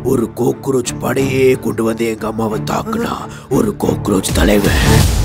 ஒரு கோக்ரோச் படையே கொண்டு வந்து எங்க அம்மாவை தாக்குனா ஒரு கோக்ரோச் தலைவன்.